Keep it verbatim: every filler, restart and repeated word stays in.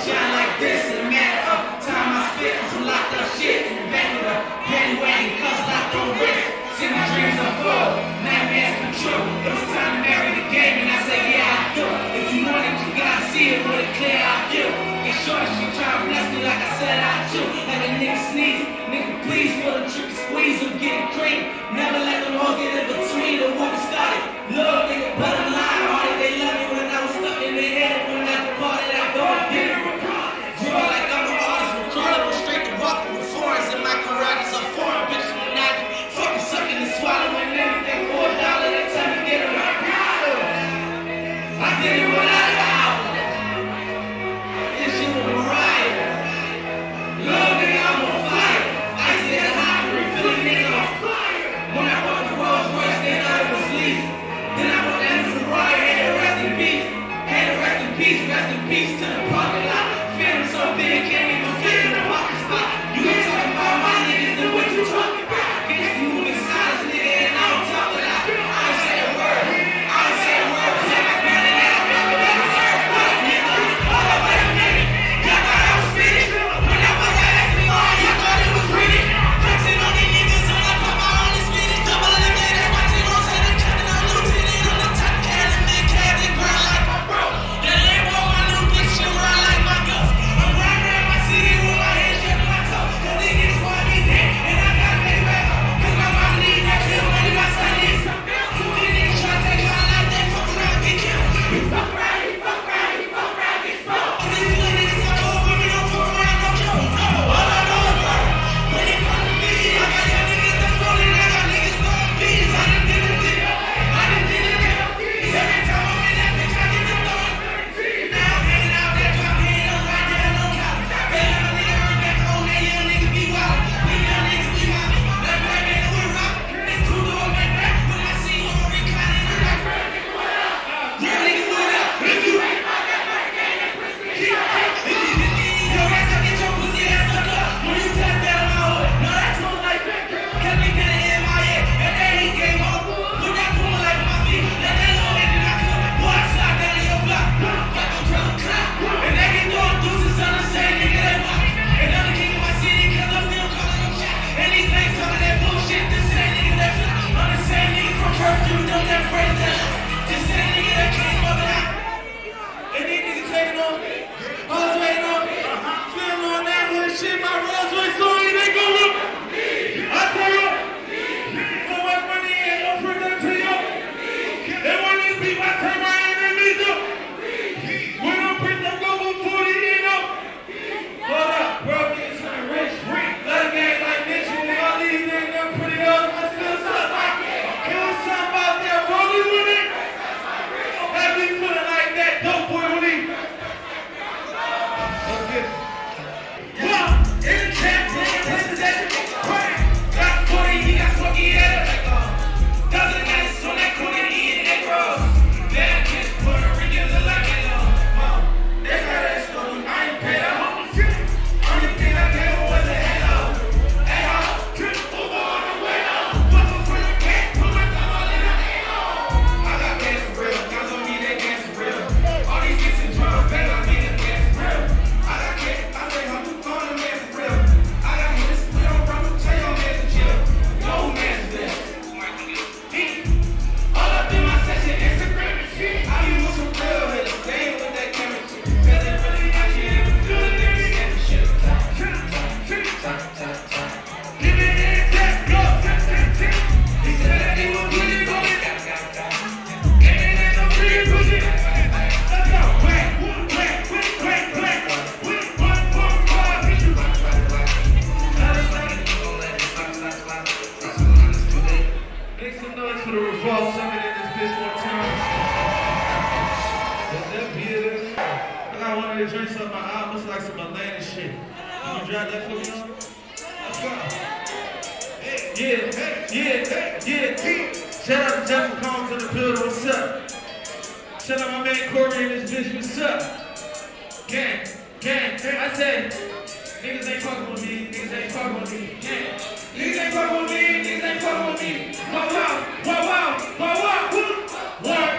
shine like this in a matter of time. I spit on some locked up shit and bang with a bandwagon, cause locked on wrist. See my dreams are full, nightmares come true. It was time to marry the game, and I said, yeah, I do. If you want it, you gotta see it with a clear eye view. Get short, she try to bless me like I said I do. Like a nigga sneeze, nigga please for the trick and squeeze of getting cream. Never let them all get in between the what we started. Love nigga, but I'm lying hearted. They love me when I was stuck in their head. When I departed, I go and get it. Draw like I'm an artist, recordable, straight to walking with foreigns in my garage. A foreign bitch from the night. Fucking sucking and swallowing anything for a dollar. They tell me get it right. I did it without a hour. This shit was Mariah. Love nigga, I'm on fire. I said the hot, refilling nigga on fire. When I walked the Rolls Royce, they thought it was leaf. Then I walked down to Mariah, had to rest in peace. Had to rest in peace, rest in peace to the parking lot. Feeling so big, can't even fit in the parking spot. You ain't talking about my niggas, then what you talking about? Get this moving silence, nigga, and I don't talk a lot. I don't say a word. I don't say a word. Take my gun and out. Fuck nigga. All up with a nigga. Y'all thought I was finished. When I was ass me on, y'all thought it was pretty. Flexing on these niggas, and I put my own in Spanish. Double in the bed, that's my team on set. The captain on lieutenant on the top cat, and then cat and grind like my bro. That ain't what my new bitch should run like my ghost. I'm riding around my city with my hands shut to my toes. Cause these niggas want me dead, and I gotta pay back up. Cause my mom need that pill money, my son needs some. Too many niggas try to take my life, they fuck around, get killed. He fuck around, he fuck around, he fuck around, get smoked. All these little niggas talk over me, don't fuck around, don't kill. No, all I know is work. When it comes to me, I got young niggas that's rolling, I got niggas throwing beats. I done did it, did it. I done did it, did it. Every time I'm in that bitch, I get to throwing. Now I'm hanging out there, drop hand on right there, no count. That young nigga earn back home, that young nigga be wild. We young niggas be wild. That black man that we rock, it's two doors right back. When I see you on reclining, I'm like, real niggas what up? If you ain't about that black man, that pussy is shut up. If you get in your ass, I get your pussy ass stuck up. When you tap that on my hood, no, that's one like that. Cause me did it in my head, and then he came up. Put that puma like on my feet, let that little nigga knock it up. Boy, I slide down in your block, like I'm trying to clock. And they get throwing deuces on the same nigga they want. And I'm the king of my city, cause I'm still calling them shot. And these things talking that bullshit, this same nigga that fly. I'm the same nigga from curfew, don't never afraid of that. This same nigga that came up and out. And these niggas waiting on me. I was waiting on me. Feeling on that hood shit, my Rolls Royce on you, they go look. I tell you, so much money in, don't present to you. They want these people, I turn my enemies up. When I'm put them go for forty, you know. Hold up, bro, niggas trying rich. Let a gang like this, you think all these niggas done pretty up. I still suck like it. Kill something out there, rolling with it. Have me feeling like that, dope boy with it. Let's get it. Well, in the chat, nigga, listen to that shit. Got forty, he got smoky head. Dozen guys on that corner eating egg rolls. Bad kids, Puerto Ricans are like it. They got that story, I ain't paid out. Only thing I gave her was a halo. Halo, trip over on the way out. Fucking for the cat, put my thumb all in the halo. I got gas for real, guns on me, they gas for real. All these gets and drums, bang on me, they gas for real. I got cat, I say, how you throwing them gas for real? I got hits, we don't run, tell your man to chill. Yo, man, this. All up in my section, Instagram and shit. I be with some real hitters, they ain't with that camera shit. Cause they really got you in the field, they be scared of shit. Give it in, let's go. He said that he was really going. Give it in, I'm really pushing. Let's go. Whack, whack, whack, whack, whack. With one, one, five, hit you. Make some noise for the Revolve Summit in this bitch one time. Let that be it. I got one of the drinks on my eye, looks like some Atlanta shit. You gonna drive that for me on? Let's go. Yeah, yeah, yeah, yeah. Shout out to Jeff Combs in the building, what's up? Shout out my man Corey in this bitch, what's up? Gang, gang, gang. I said, niggas ain't fucking with me, niggas ain't fucking with me. Yeah. Niggas ain't fucking with me, niggas ain't fucking with me. Wow, wow, wow, wow, wow, wow. One.